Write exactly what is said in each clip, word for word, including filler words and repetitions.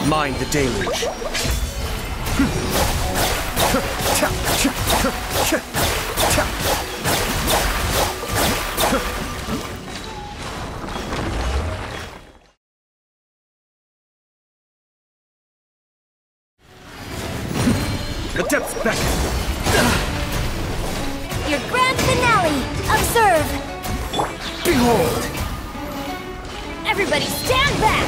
Mind the deluge. The depths beckon. Your grand finale! Observe! Behold! Everybody stand back!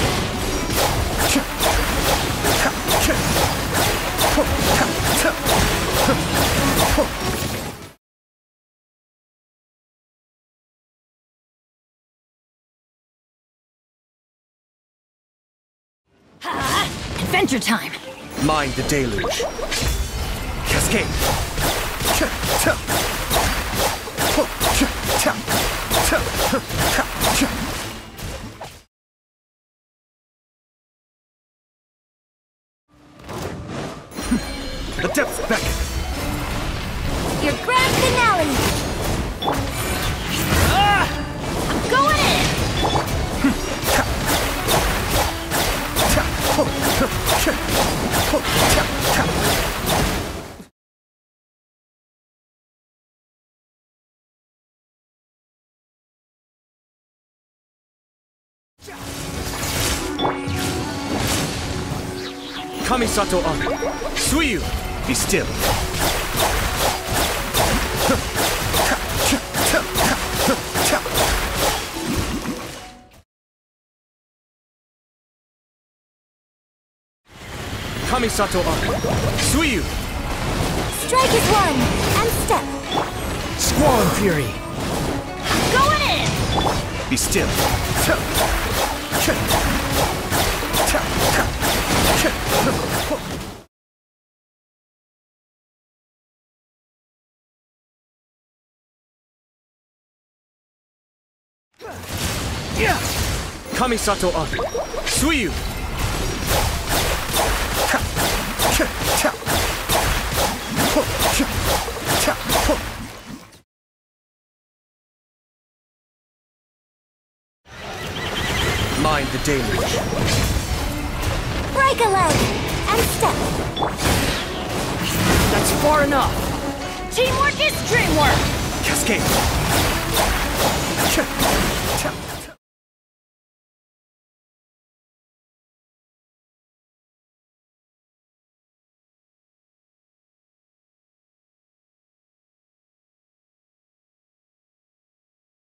Ha! Adventure time! Mind the deluge. Cascade. The depths beckon. Your grand finale! Ah! I'm going in! Kamisato Ami. Suiyu. Be still. Kamisato Ami. Suiyu. Strike is one, and step. Squall Fury. Going in! Be still. Kamisato Ami. Suiyu. Mind the deluge. Break a leg, and step. That's far enough. Teamwork is dreamwork! Cascade.